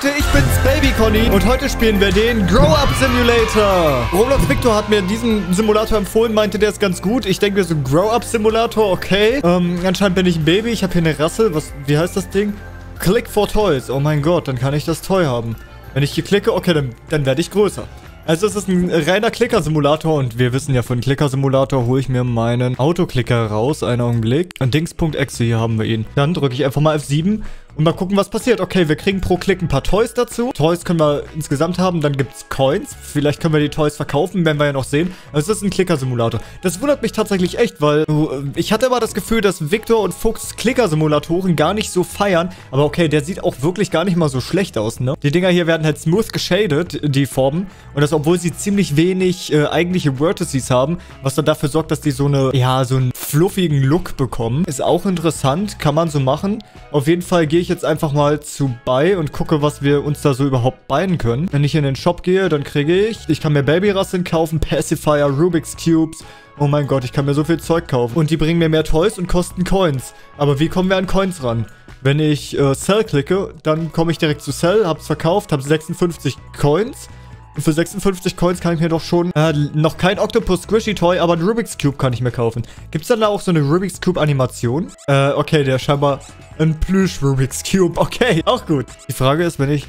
Leute, ich bin's, Baby Conny. Und heute spielen wir den Grow-Up Simulator. Roblox Victor hat mir diesen Simulator empfohlen, meinte, der ist ganz gut. Ich denke mir so, Grow-Up Simulator, okay. Anscheinend bin ich ein Baby. Ich habe hier eine Rasse. Wie heißt das Ding? Click for Toys. Oh mein Gott, dann kann ich das Toy haben. Wenn ich hier klicke, okay, dann werde ich größer. Also es ist ein reiner Clicker-Simulator und wir wissen ja, von Clicker-Simulator hole ich mir meinen Autoclicker raus. Einen Augenblick. An Dings.exe, hier haben wir ihn. Dann drücke ich einfach mal F7 und mal gucken, was passiert. Okay, wir kriegen pro Klick ein paar Toys dazu. Toys können wir insgesamt haben, dann gibt es Coins. Vielleicht können wir die Toys verkaufen, werden wir ja noch sehen. Also es ist ein Clicker-Simulator. Das wundert mich tatsächlich echt, weil ich hatte immer das Gefühl, dass Victor und Fuchs Clicker-Simulatoren gar nicht so feiern. Aber okay, der sieht auch wirklich gar nicht mal so schlecht aus, ne? Die Dinger hier werden halt smooth geshaded, die Formen. Und das, obwohl sie ziemlich wenig eigentliche Vertices haben, was dann dafür sorgt, dass die so eine, ja, so einen fluffigen Look bekommen. Ist auch interessant, kann man so machen. Auf jeden Fall gehe ich jetzt einfach mal zu Buy und gucke, was wir uns da so überhaupt buyen können. Wenn ich in den Shop gehe, dann kriege ich kann mir Babyrasseln kaufen, Pacifier, Rubik's Cubes. Oh mein Gott, ich kann mir so viel Zeug kaufen. Und die bringen mir mehr Toys und kosten Coins. Aber wie kommen wir an Coins ran? Wenn ich Sell klicke, dann komme ich direkt zu Sell, hab's verkauft, habe 56 Coins. Und für 56 Coins kann ich mir doch schon noch kein Octopus Squishy Toy, aber ein Rubik's Cube kann ich mir kaufen. Gibt es dann da auch so eine Rubik's Cube Animation? Okay, der ist scheinbar ein Plüsch Rubik's Cube. Okay, auch gut. Die Frage ist, wenn ich...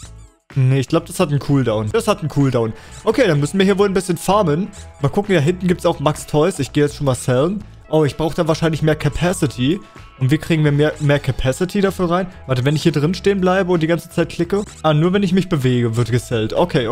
Nee, ich glaube, das hat einen Cooldown. Das hat einen Cooldown. Okay, dann müssen wir hier wohl ein bisschen farmen. Mal gucken, da hinten gibt es auch Max Toys. Ich gehe jetzt schon mal sellen. Oh, ich brauche da wahrscheinlich mehr Capacity. Und wie kriegen wir mehr Capacity dafür rein? Warte, wenn ich hier drin stehen bleibe und die ganze Zeit klicke? Ah, nur wenn ich mich bewege, wird gesellt. Okay.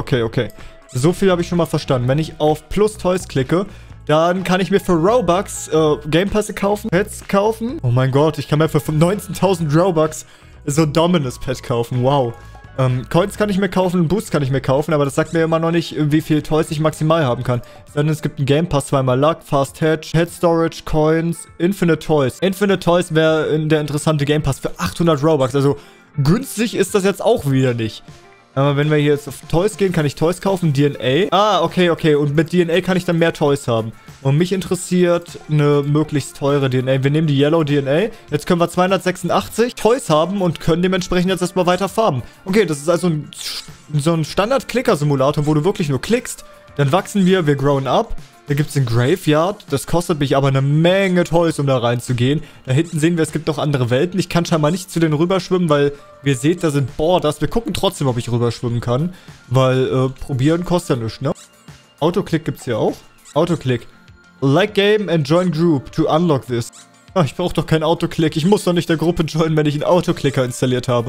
So viel habe ich schon mal verstanden. Wenn ich auf Plus Toys klicke, dann kann ich mir für Robux Game Pässe kaufen, Pets kaufen. Oh mein Gott, ich kann mir für 19.000 Robux so Dominus Pet kaufen. Wow. Coins kann ich mir kaufen, Boosts kann ich mir kaufen, aber das sagt mir immer noch nicht, wie viel Toys ich maximal haben kann. Sondern es gibt einen Game Pass, zweimal Luck, Fast Hedge, Head Storage, Coins, Infinite Toys. Infinite Toys wäre der interessante Game Pass für 800 Robux. Also günstig ist das jetzt auch wieder nicht. Aber wenn wir hier jetzt auf Toys gehen, kann ich Toys kaufen, DNA. Ah, okay. Und mit DNA kann ich dann mehr Toys haben. Und mich interessiert eine möglichst teure DNA. Wir nehmen die Yellow DNA. Jetzt können wir 286 Toys haben und können dementsprechend jetzt erstmal weiter farmen. Okay, das ist also so ein Standard-Clicker-Simulator, wo du wirklich nur klickst. Dann wachsen wir grown up. Da gibt es den Graveyard. Das kostet mich aber eine Menge Toys, um da reinzugehen. Da hinten sehen wir, es gibt noch andere Welten. Ich kann scheinbar nicht zu denen rüberschwimmen, weil wir seht, da sind Borders. Wir gucken trotzdem, ob ich rüberschwimmen kann. Weil probieren kostet ja nichts, ne? Autoclick gibt es hier auch. Autoclick. Like game and join group to unlock this. Ah, ich brauche doch keinen Autoclick. Ich muss doch nicht der Gruppe joinen, wenn ich einen Autoclicker installiert habe.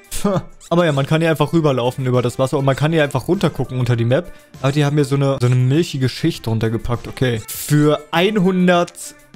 Aber ja, man kann hier einfach rüberlaufen über das Wasser und man kann hier einfach runtergucken unter die Map. Aber die haben hier so eine milchige Schicht drunter gepackt. Okay. Für 100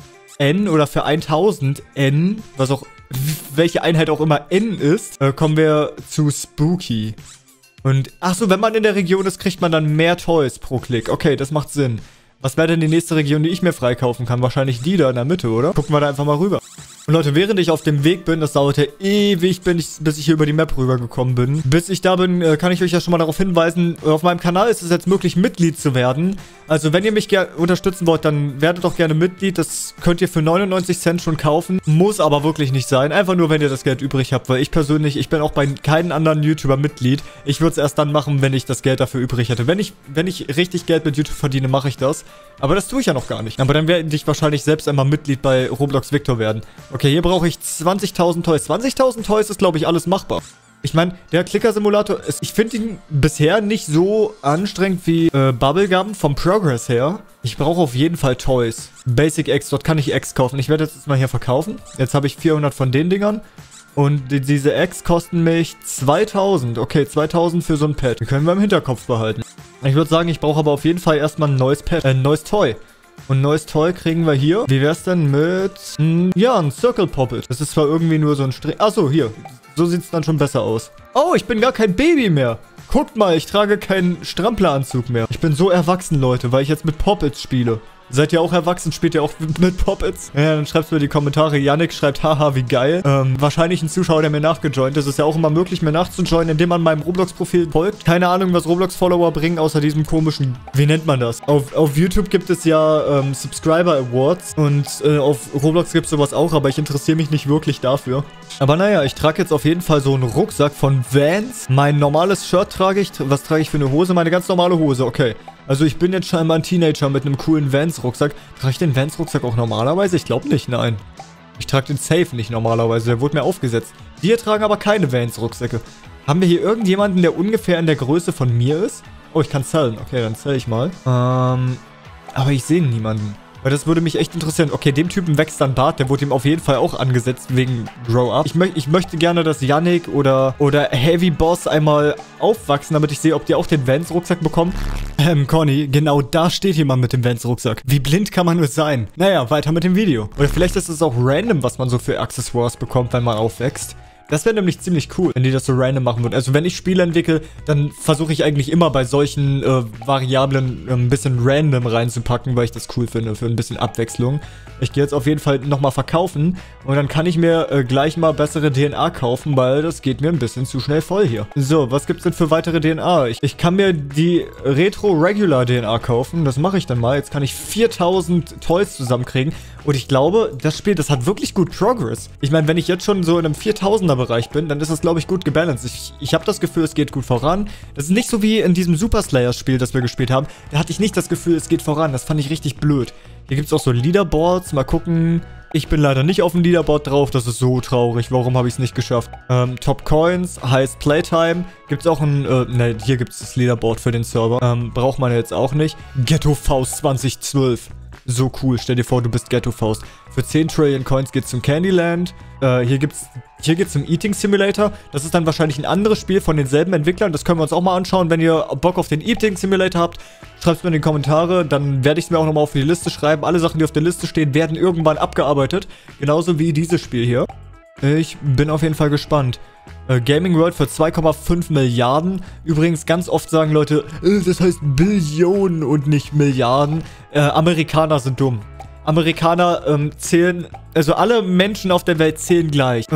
N oder für 1000 N, was auch, welche Einheit auch immer N ist, kommen wir zu Spooky. Und, ach so, wenn man in der Region ist, kriegt man dann mehr Toys pro Klick. Okay, das macht Sinn. Was wäre denn die nächste Region, die ich mir freikaufen kann? Wahrscheinlich die da in der Mitte, oder? Gucken wir da einfach mal rüber. Und Leute, während ich auf dem Weg bin, das dauerte ewig, bis ich hier über die Map rübergekommen bin. Bis ich da bin, kann ich euch ja schon mal darauf hinweisen, auf meinem Kanal ist es jetzt möglich, Mitglied zu werden. Also wenn ihr mich unterstützen wollt, dann werdet doch gerne Mitglied. Das könnt ihr für 99 Cent schon kaufen. Muss aber wirklich nicht sein. Einfach nur, wenn ihr das Geld übrig habt. Weil ich persönlich, ich bin auch bei keinem anderen YouTuber Mitglied. Ich würde es erst dann machen, wenn ich das Geld dafür übrig hätte. Wenn ich richtig Geld mit YouTube verdiene, mache ich das. Aber das tue ich ja noch gar nicht. Aber dann werde ich wahrscheinlich selbst einmal Mitglied bei Roblox Victor werden. Okay, hier brauche ich 20.000 Toys. 20.000 Toys ist, glaube ich, alles machbar. Ich meine, der Clicker-Simulator, ich finde ihn bisher nicht so anstrengend wie Bubblegum vom Progress her. Ich brauche auf jeden Fall Toys. Basic Eggs, dort kann ich Eggs kaufen. Ich werde jetzt mal hier verkaufen. Jetzt habe ich 400 von den Dingern. Und diese Eggs kosten mich 2000. Okay, 2000 für so ein Pet. Die können wir im Hinterkopf behalten. Ich würde sagen, ich brauche aber auf jeden Fall erstmal ein neues Pet, ein neues Toy. Und ein neues Toy kriegen wir hier. Wie wär's denn mit... ja, ein Circle Poppet. Das ist zwar irgendwie nur so ein Strich... Achso, hier. So sieht's dann schon besser aus. Oh, ich bin gar kein Baby mehr. Guckt mal, ich trage keinen Strampleranzug mehr. Ich bin so erwachsen, Leute, weil ich jetzt mit Poppets spiele. Seid ihr auch erwachsen? Spielt ihr auch mit Poppets? Ja, dann schreibst du mir die Kommentare. Yannick schreibt, haha, wie geil. Wahrscheinlich ein Zuschauer, der mir nachgejoint ist. Es ist ja auch immer möglich, mir nachzujoinen, indem man meinem Roblox-Profil folgt. Keine Ahnung, was Roblox-Follower bringen, außer diesem komischen, wie nennt man das? Auf YouTube gibt es ja Subscriber Awards und auf Roblox gibt es sowas auch, aber ich interessiere mich nicht wirklich dafür. Aber naja, ich trage jetzt auf jeden Fall so einen Rucksack von Vans. Mein normales Shirt trage ich. Was trage ich für eine Hose? Meine ganz normale Hose, okay. Also ich bin jetzt scheinbar ein Teenager mit einem coolen Vans-Rucksack. Trage ich den Vans-Rucksack auch normalerweise? Ich glaube nicht, nein. Ich trage den safe nicht normalerweise, der wurde mir aufgesetzt. Die hier tragen aber keine Vans-Rucksäcke. Haben wir hier irgendjemanden, der ungefähr in der Größe von mir ist? Oh, ich kann zählen. Okay, dann zähle ich mal. Aber ich sehe niemanden. Weil das würde mich echt interessieren. Okay, dem Typen wächst dann Bart. Der wurde ihm auf jeden Fall auch angesetzt wegen Grow Up. Ich möchte gerne, dass Yannick oder Heavy Boss einmal aufwachsen, damit ich sehe, ob die auch den Vans-Rucksack bekommen. Conny, genau da steht jemand mit dem Vans-Rucksack. Wie blind kann man nur sein? Naja, weiter mit dem Video. Oder vielleicht ist es auch random, was man so für Accessoires bekommt, wenn man aufwächst. Das wäre nämlich ziemlich cool, wenn die das so random machen würden. Also wenn ich Spiele entwickle, dann versuche ich eigentlich immer bei solchen Variablen ein bisschen random reinzupacken, weil ich das cool finde, für ein bisschen Abwechslung. Ich gehe jetzt auf jeden Fall nochmal verkaufen und dann kann ich mir gleich mal bessere DNA kaufen, weil das geht mir ein bisschen zu schnell voll hier. So, was gibt's denn für weitere DNA? Ich kann mir die Retro-Regular DNA kaufen, das mache ich dann mal. Jetzt kann ich 4000 Toys zusammenkriegen und ich glaube, das Spiel, das hat wirklich gut Progress. Ich meine, wenn ich jetzt schon so in einem 4000er Bereich bin, dann ist das, glaube ich, gut gebalanced. Ich habe das Gefühl, es geht gut voran. Das ist nicht so wie in diesem Super Slayer-Spiel, das wir gespielt haben. Da hatte ich nicht das Gefühl, es geht voran. Das fand ich richtig blöd. Hier gibt es auch so Leaderboards. Mal gucken. Ich bin leider nicht auf dem Leaderboard drauf. Das ist so traurig. Warum habe ich es nicht geschafft? Top Coins, Highest Playtime. Gibt es auch ein... ne, hier gibt es das Leaderboard für den Server. Braucht man jetzt auch nicht. Ghetto Faust 2012. So cool. Stell dir vor, du bist Ghetto Faust. Für 10 Trillion Coins geht's zum Candyland. Hier geht's zum Eating Simulator. Das ist dann wahrscheinlich ein anderes Spiel von denselben Entwicklern. Das können wir uns auch mal anschauen. Wenn ihr Bock auf den Eating Simulator habt, schreibt es mir in die Kommentare. Dann werde ich es mir auch nochmal auf die Liste schreiben. Alle Sachen, die auf der Liste stehen, werden irgendwann abgearbeitet. Genauso wie dieses Spiel hier. Ich bin auf jeden Fall gespannt. Gaming World für 2,5 Milliarden. Übrigens, ganz oft sagen Leute, das heißt Billionen und nicht Milliarden. Amerikaner sind dumm. Amerikaner zählen, also alle Menschen auf der Welt zählen gleich.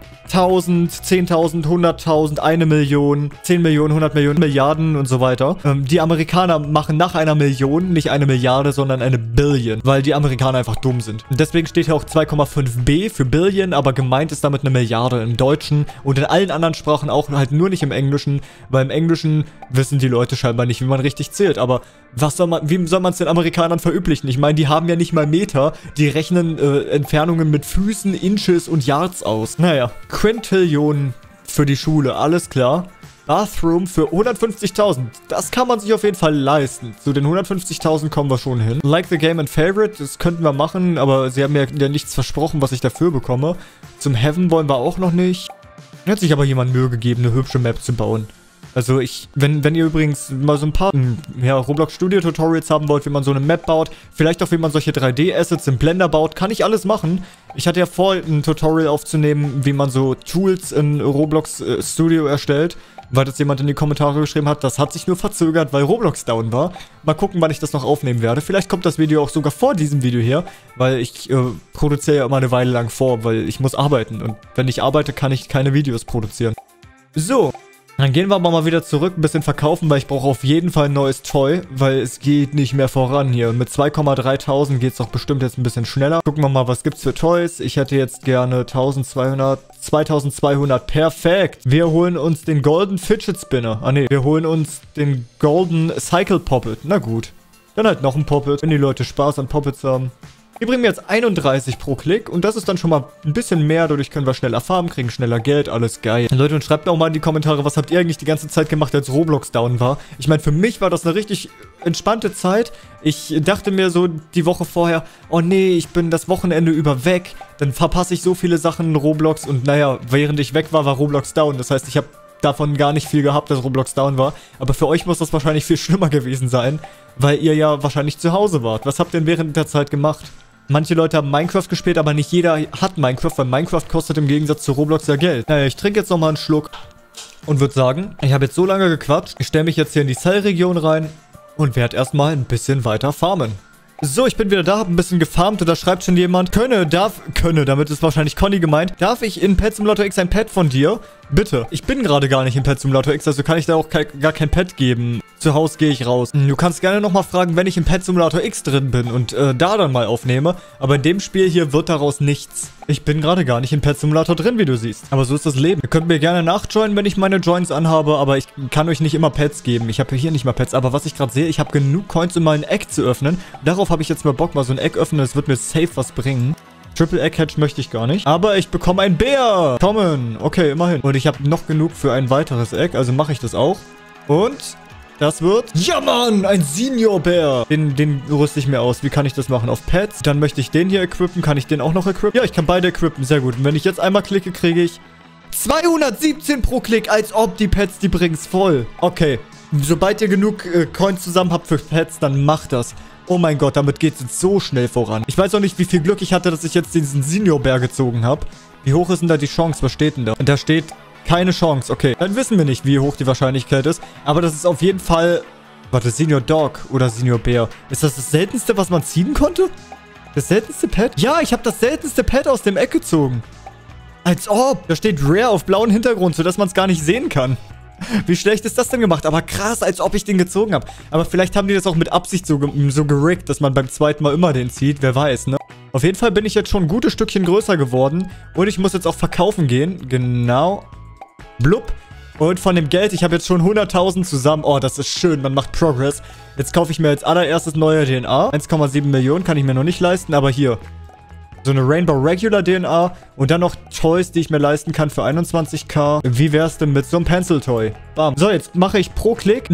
1000, 10.000, 100.000, 1 Million, 10 Millionen, 100 Millionen, Milliarden und so weiter. Die Amerikaner machen nach einer Million nicht eine Milliarde, sondern eine Billion, weil die Amerikaner einfach dumm sind. Und deswegen steht hier auch 2,5b für Billion, aber gemeint ist damit eine Milliarde im Deutschen und in allen anderen Sprachen auch, halt nur nicht im Englischen, weil im Englischen wissen die Leute scheinbar nicht, wie man richtig zählt. Aber wie soll man es den Amerikanern verüblichen? Ich meine, die haben ja nicht mal Meter, die rechnen Entfernungen mit Füßen, Inches und Yards aus. Naja, Quintillionen für die Schule, alles klar. Bathroom für 150.000. Das kann man sich auf jeden Fall leisten. Zu den 150.000 kommen wir schon hin. Like the game and favorite, das könnten wir machen, aber sie haben mir ja nichts versprochen, was ich dafür bekomme. Zum Heaven wollen wir auch noch nicht. Hat sich aber jemand Mühe gegeben, eine hübsche Map zu bauen. Also wenn ihr übrigens mal so ein paar Roblox Studio Tutorials haben wollt, wie man so eine Map baut, vielleicht auch wie man solche 3D-Assets im Blender baut, kann ich alles machen. Ich hatte ja vor, ein Tutorial aufzunehmen, wie man so Tools in Roblox Studio erstellt, weil das jemand in die Kommentare geschrieben hat. Das hat sich nur verzögert, weil Roblox down war. Mal gucken, wann ich das noch aufnehmen werde. Vielleicht kommt das Video auch sogar vor diesem Video hier, weil ich produziere ja immer eine Weile lang vor, weil ich muss arbeiten. Und wenn ich arbeite, kann ich keine Videos produzieren. So. Dann gehen wir aber mal wieder zurück, ein bisschen verkaufen, weil ich brauche auf jeden Fall ein neues Toy, weil es geht nicht mehr voran hier. Und mit 2.300 geht es doch bestimmt jetzt ein bisschen schneller. Gucken wir mal, was gibt's für Toys. Ich hätte jetzt gerne 2200, perfekt. Wir holen uns den Golden Fidget Spinner. Ah ne, wir holen uns den Golden Cycle Poppet. Na gut. Dann halt noch ein Poppet, wenn die Leute Spaß an Poppets haben. Die bringen mir jetzt 31 pro Klick und das ist dann schon mal ein bisschen mehr. Dadurch können wir schneller farmen, kriegen schneller Geld, alles geil. Leute, und schreibt mir auch mal in die Kommentare, was habt ihr eigentlich die ganze Zeit gemacht, als Roblox down war? Ich meine, für mich war das eine richtig entspannte Zeit. Ich dachte mir so die Woche vorher, oh nee, ich bin das Wochenende über weg. Dann verpasse ich so viele Sachen in Roblox und naja, während ich weg war, war Roblox down. Das heißt, ich habe davon gar nicht viel gehabt, dass Roblox down war. Aber für euch muss das wahrscheinlich viel schlimmer gewesen sein, weil ihr ja wahrscheinlich zu Hause wart. Was habt ihr denn während der Zeit gemacht? Manche Leute haben Minecraft gespielt, aber nicht jeder hat Minecraft, weil Minecraft kostet im Gegensatz zu Roblox ja Geld. Naja, ich trinke jetzt nochmal einen Schluck und würde sagen, ich habe jetzt so lange gequatscht. Ich stelle mich jetzt hier in die Cell-Region rein und werde erstmal ein bisschen weiter farmen. So, ich bin wieder da, habe ein bisschen gefarmt und da schreibt schon jemand, damit ist wahrscheinlich Conny gemeint, darf ich in Pet Simulator X ein Pet von dir? Bitte. Ich bin gerade gar nicht in Pet Simulator X, also kann ich da auch gar kein Pet geben. Zu Hause gehe ich raus. Du kannst gerne nochmal fragen, wenn ich in Pet Simulator X drin bin und da dann mal aufnehme. Aber in dem Spiel hier wird daraus nichts. Ich bin gerade gar nicht in Pet Simulator drin, wie du siehst. Aber so ist das Leben. Ihr könnt mir gerne nachjoinen, wenn ich meine Joins anhabe, aber ich kann euch nicht immer Pets geben. Ich habe hier nicht mal Pets. Aber was ich gerade sehe, ich habe genug Coins, um mal ein Egg zu öffnen. Darauf habe ich jetzt mal Bock, mal so ein Egg öffnen. Das wird mir safe was bringen. Triple Egg Hatch möchte ich gar nicht. Aber ich bekomme einen Bär. Kommen. Okay, immerhin. Und ich habe noch genug für ein weiteres Egg. Also mache ich das auch. Und das wird... Ja, Mann! Ein Senior-Bär. Den rüste ich mir aus. Wie kann ich das machen? Auf Pets. Dann möchte ich den hier equippen. Kann ich den auch noch equippen? Ja, ich kann beide equippen. Sehr gut. Und wenn ich jetzt einmal klicke, kriege ich 217 pro Klick. Als ob die Pets, die bringen es voll. Okay. Sobald ihr genug Coins zusammen habt für Pets, dann macht das. Oh mein Gott, damit geht es jetzt so schnell voran. Ich weiß auch nicht, wie viel Glück ich hatte, dass ich jetzt diesen Senior-Bär gezogen habe. Wie hoch ist denn da die Chance? Was steht denn da? Und da steht keine Chance. Okay, dann wissen wir nicht, wie hoch die Wahrscheinlichkeit ist. Aber das ist auf jeden Fall... Warte, Senior Dog oder Senior Bär. Ist das das seltenste, was man ziehen konnte? Das seltenste Pet? Ja, ich habe das seltenste Pet aus dem Eck gezogen. Als ob. Da steht Rare auf blauem Hintergrund, sodass man es gar nicht sehen kann. Wie schlecht ist das denn gemacht? Aber krass, als ob ich den gezogen habe. Aber vielleicht haben die das auch mit Absicht so gerickt, dass man beim zweiten Mal immer den zieht. Wer weiß, ne? Auf jeden Fall bin ich jetzt schon ein gutes Stückchen größer geworden. Und ich muss jetzt auch verkaufen gehen. Genau. Blub. Und von dem Geld, ich habe jetzt schon 100.000 zusammen. Oh, das ist schön, man macht Progress. Jetzt kaufe ich mir als allererstes neue DNA. 1,7 Millionen kann ich mir noch nicht leisten, aber hier. So eine Rainbow Regular DNA und dann noch Toys, die ich mir leisten kann für 21.000. Wie wär's denn mit so einem Pencil Toy? Bam. So, jetzt mache ich pro Klick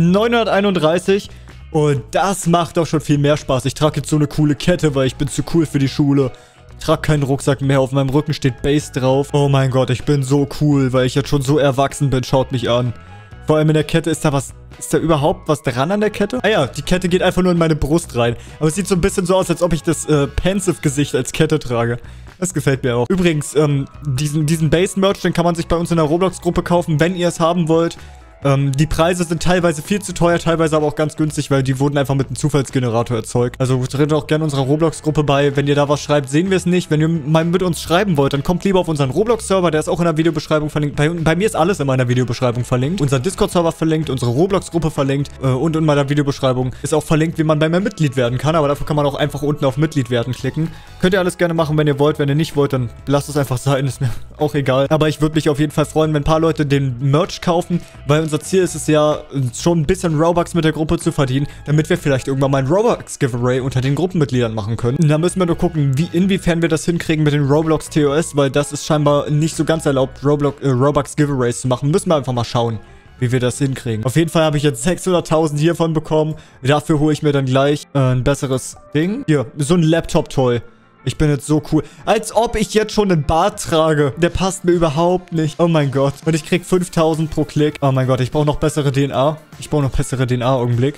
931 und das macht doch schon viel mehr Spaß. Ich trage jetzt so eine coole Kette, weil ich bin zu cool für die Schule. Ich trage keinen Rucksack mehr, auf meinem Rücken steht Base drauf. Oh mein Gott, ich bin so cool, weil ich jetzt schon so erwachsen bin. Schaut mich an. Vor allem in der Kette ist da überhaupt was dran an der Kette? Ah ja, die Kette geht einfach nur in meine Brust rein. Aber es sieht so ein bisschen so aus, als ob ich das Pensive-Gesicht als Kette trage. Das gefällt mir auch. Übrigens, diesen Base-Merch, den kann man sich bei uns in der Roblox-Gruppe kaufen, wenn ihr es haben wollt. Die Preise sind teilweise viel zu teuer, teilweise aber auch ganz günstig, weil die wurden einfach mit einem Zufallsgenerator erzeugt. Also tretet auch gerne unserer Roblox-Gruppe bei. Wenn ihr da was schreibt, sehen wir es nicht. Wenn ihr mal mit uns schreiben wollt, dann kommt lieber auf unseren Roblox-Server. Der ist auch in der Videobeschreibung verlinkt. Bei mir ist alles in meiner Videobeschreibung verlinkt. Unser Discord-Server verlinkt, unsere Roblox-Gruppe verlinkt und in meiner Videobeschreibung ist auch verlinkt, wie man bei mir Mitglied werden kann. Aber dafür kann man auch einfach unten auf Mitglied werden klicken. Könnt ihr alles gerne machen, wenn ihr wollt. Wenn ihr nicht wollt, dann lasst es einfach sein. Ist mir auch egal. Aber ich würde mich auf jeden Fall freuen, wenn ein paar Leute den Merch kaufen, weil unser Ziel ist es ja, schon ein bisschen Robux mit der Gruppe zu verdienen, damit wir vielleicht irgendwann mal ein Robux-Giveaway unter den Gruppenmitgliedern machen können. Da müssen wir nur gucken, inwiefern wir das hinkriegen mit den Roblox TOS, weil das ist scheinbar nicht so ganz erlaubt, Robux-Giveaways zu machen. Müssen wir einfach mal schauen, wie wir das hinkriegen. Auf jeden Fall habe ich jetzt 600.000 hiervon bekommen. Dafür hole ich mir dann gleich ein besseres Ding. Hier, so ein Laptop-Toy. Ich bin jetzt so cool. Als ob ich jetzt schon einen Bart trage. Der passt mir überhaupt nicht. Oh mein Gott. Und ich krieg 5.000 pro Klick. Oh mein Gott, ich brauche noch bessere DNA. Ich brauche noch bessere DNA, Augenblick.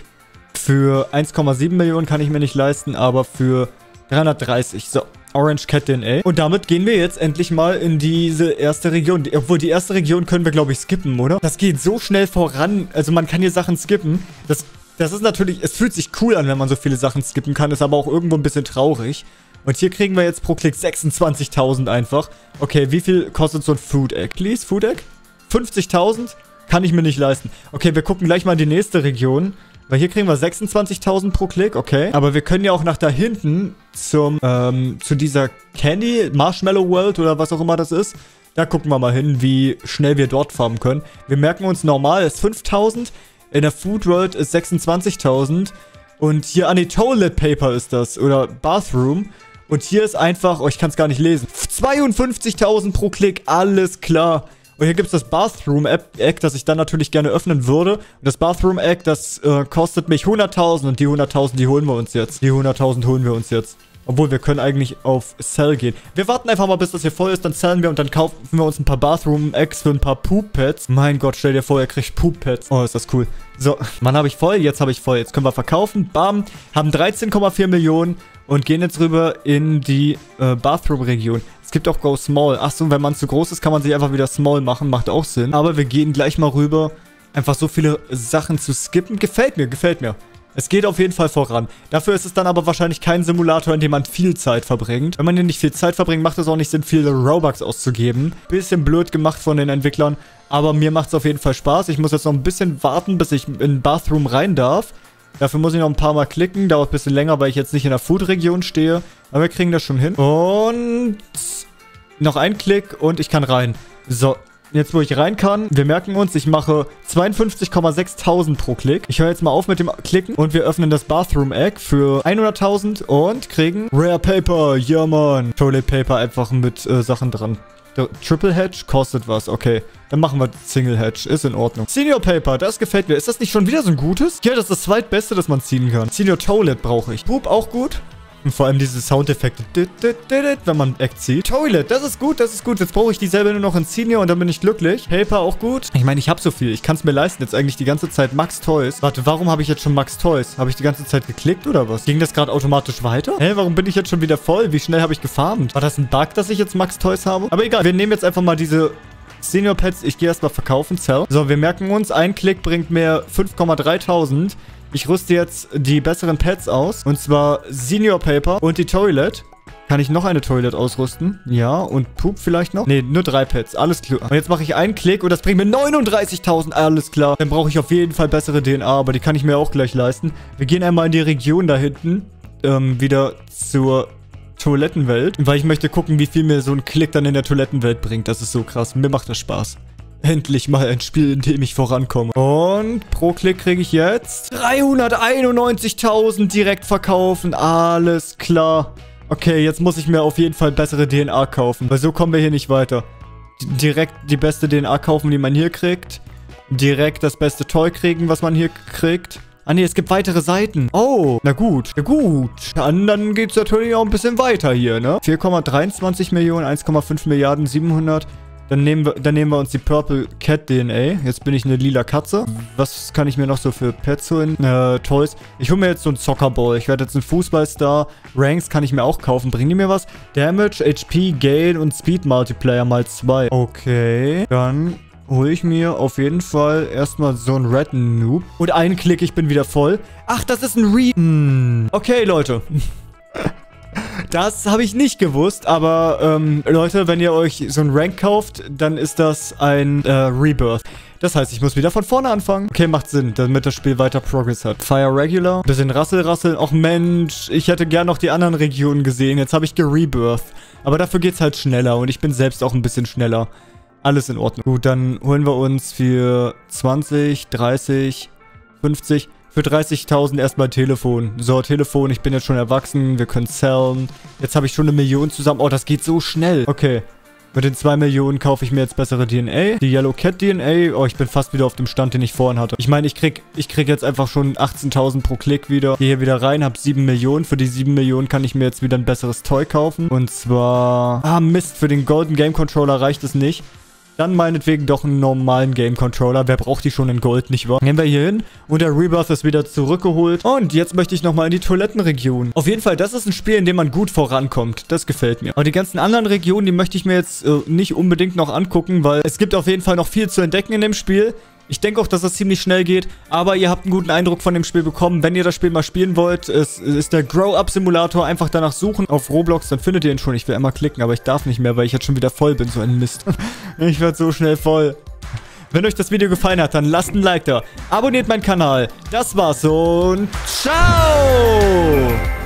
Für 1,7 Millionen kann ich mir nicht leisten, aber für 330. So, Orange Cat DNA. Und damit gehen wir jetzt endlich mal in diese erste Region. Obwohl, die erste Region können wir, glaube ich, skippen, oder? Das geht so schnell voran. Also man kann hier Sachen skippen. Das ist natürlich... Es fühlt sich cool an, wenn man so viele Sachen skippen kann. Ist aber auch irgendwo ein bisschen traurig. Und hier kriegen wir jetzt pro Klick 26.000 einfach. Okay, wie viel kostet so ein Food Egg? Please, Food Egg? 50.000? Kann ich mir nicht leisten. Okay, wir gucken gleich mal in die nächste Region. Weil hier kriegen wir 26.000 pro Klick, okay. Aber wir können ja auch nach da hinten zu dieser Candy, Marshmallow World oder was auch immer das ist. Da gucken wir mal hin, wie schnell wir dort farmen können. Wir merken uns, normal ist 5.000. In der Food World ist 26.000. Und hier, Toilet Paper ist das. Oder Bathroom. Und hier ist einfach, oh, ich kann es gar nicht lesen. 52.000 pro Klick, alles klar. Und hier gibt es das Bathroom-Egg, das ich dann natürlich gerne öffnen würde. Und das Bathroom-Egg, das kostet mich 100.000. Und die 100.000, die holen wir uns jetzt. Die 100.000 holen wir uns jetzt. Obwohl, wir können eigentlich auf Sell gehen. Wir warten einfach mal, bis das hier voll ist. Dann sellen wir und dann kaufen wir uns ein paar Bathroom-Eggs für ein paar Poop-Pads. Mein Gott, stell dir vor, ihr kriegt Poop-Pads. Oh, ist das cool. So, wann habe ich voll? Jetzt habe ich voll. Jetzt können wir verkaufen. Bam. Haben 13,4 Millionen. Und gehen jetzt rüber in die Bathroom-Region. Es gibt auch Go Small. Achso, wenn man zu groß ist, kann man sich einfach wieder Small machen. Macht auch Sinn. Aber wir gehen gleich mal rüber. Einfach so viele Sachen zu skippen. Gefällt mir, gefällt mir. Es geht auf jeden Fall voran. Dafür ist es dann aber wahrscheinlich kein Simulator, in dem man viel Zeit verbringt. Wenn man hier nicht viel Zeit verbringt, macht es auch nicht Sinn, viele Robux auszugeben. Bisschen blöd gemacht von den Entwicklern. Aber mir macht es auf jeden Fall Spaß. Ich muss jetzt noch ein bisschen warten, bis ich in den Bathroom rein darf. Dafür muss ich noch ein paar Mal klicken. Dauert ein bisschen länger, weil ich jetzt nicht in der Food-Region stehe. Aber wir kriegen das schon hin. Und noch ein Klick und ich kann rein. So. Jetzt, wo ich rein kann, wir merken uns, ich mache 52,6.000 pro Klick. Ich höre jetzt mal auf mit dem Klicken und wir öffnen das Bathroom Egg für 100.000 und kriegen Rare Paper. Ja, Mann. Toilet Paper einfach mit Sachen dran. Der Triple Hedge kostet was. Okay, dann machen wir Single Hedge. Ist in Ordnung. Senior Paper, das gefällt mir. Ist das nicht schon wieder so ein gutes? Ja, das ist das zweitbeste, das man ziehen kann. Senior Toilet brauche ich. Poop auch gut. Und vor allem diese Soundeffekte, wenn man Egg zieht. Toilet, das ist gut, das ist gut. Jetzt brauche ich dieselbe nur noch in Senior und dann bin ich glücklich. Paper auch gut. Ich meine, ich habe so viel. Ich kann es mir leisten. Jetzt eigentlich die ganze Zeit Max Toys. Warte, warum habe ich jetzt schon Max Toys? Habe ich die ganze Zeit geklickt oder was? Ging das gerade automatisch weiter? Hä, warum bin ich jetzt schon wieder voll? Wie schnell habe ich gefarmt? War das ein Bug, dass ich jetzt Max Toys habe? Aber egal, wir nehmen jetzt einfach mal diese Senior Pets. Ich gehe erstmal verkaufen, sell. So, wir merken uns, ein Klick bringt mir 5,3.000. Ich rüste jetzt die besseren Pets aus. Und zwar Senior Paper und die Toilet. Kann ich noch eine Toilet ausrüsten? Ja, und Poop vielleicht noch? Ne, nur 3 Pets. Alles klar. Und jetzt mache ich einen Klick und das bringt mir 39.000. Alles klar. Dann brauche ich auf jeden Fall bessere DNA, aber die kann ich mir auch gleich leisten. Wir gehen einmal in die Region da hinten. Wieder zur Toilettenwelt. Weil ich möchte gucken, wie viel mir so ein Klick dann in der Toilettenwelt bringt. Das ist so krass. Mir macht das Spaß. Endlich mal ein Spiel, in dem ich vorankomme. Und pro Klick kriege ich jetzt 391.000 direkt verkaufen. Alles klar. Okay, jetzt muss ich mir auf jeden Fall bessere DNA kaufen. Weil so kommen wir hier nicht weiter. Direkt die beste DNA kaufen, die man hier kriegt. Direkt das beste Toy kriegen, was man hier kriegt. Ah ne, es gibt weitere Seiten. Oh, na gut. Ja gut. Dann geht es natürlich auch ein bisschen weiter hier, ne? 4,23 Millionen, 1,5 Milliarden, 700... Dann nehmen wir uns die Purple Cat DNA. Jetzt bin ich eine lila Katze. Was kann ich mir noch so für Pets holen? Toys. Ich hole mir jetzt so einen Soccerball. Ich werde jetzt ein Fußballstar. Ranks kann ich mir auch kaufen. Bringen die mir was? Damage, HP, Gale und Speed Multiplier mal 2. Okay. Dann hole ich mir auf jeden Fall erstmal so einen Red Noob. Und einen Klick, ich bin wieder voll. Ach, das ist ein Okay, Leute. Das habe ich nicht gewusst, aber Leute, wenn ihr euch so ein Rank kauft, dann ist das ein Rebirth. Das heißt, ich muss wieder von vorne anfangen. Okay, macht Sinn, damit das Spiel weiter Progress hat. Fire Regular, bisschen rasseln. Och Mensch, ich hätte gern noch die anderen Regionen gesehen. Jetzt habe ich gerebirth. Aber dafür geht's halt schneller und ich bin selbst auch ein bisschen schneller. Alles in Ordnung. Gut, dann holen wir uns für 20, 30, 50... Für 30.000 erstmal Telefon. So, Telefon, ich bin jetzt schon erwachsen. Wir können sellen. Jetzt habe ich schon 1 Million zusammen. Oh, das geht so schnell. Okay. Mit den 2 Millionen kaufe ich mir jetzt bessere DNA. Die Yellow Cat DNA. Oh, ich bin fast wieder auf dem Stand, den ich vorhin hatte. Ich meine, ich krieg jetzt einfach schon 18.000 pro Klick wieder. Gehe hier wieder rein, habe 7 Millionen. Für die 7 Millionen kann ich mir jetzt wieder ein besseres Toy kaufen. Und zwar... Ah, Mist. Für den Golden Game Controller reicht es nicht. Dann meinetwegen doch einen normalen Game Controller. Wer braucht die schon in Gold, nicht wahr? Gehen wir hier hin und der Rebirth ist wieder zurückgeholt. Und jetzt möchte ich nochmal in die Toilettenregion. Auf jeden Fall, das ist ein Spiel, in dem man gut vorankommt. Das gefällt mir. Aber die ganzen anderen Regionen, die möchte ich mir jetzt nicht unbedingt noch angucken, weil es gibt auf jeden Fall noch viel zu entdecken in dem Spiel. Ich denke auch, dass das ziemlich schnell geht, aber ihr habt einen guten Eindruck von dem Spiel bekommen. Wenn ihr das Spiel mal spielen wollt, es ist der Grow-Up-Simulator. Einfach danach suchen auf Roblox, dann findet ihr ihn schon. Ich will einmal klicken, aber ich darf nicht mehr, weil ich jetzt schon wieder voll bin. So ein Mist. Ich werde so schnell voll. Wenn euch das Video gefallen hat, dann lasst ein Like da. Abonniert meinen Kanal. Das war's und ciao!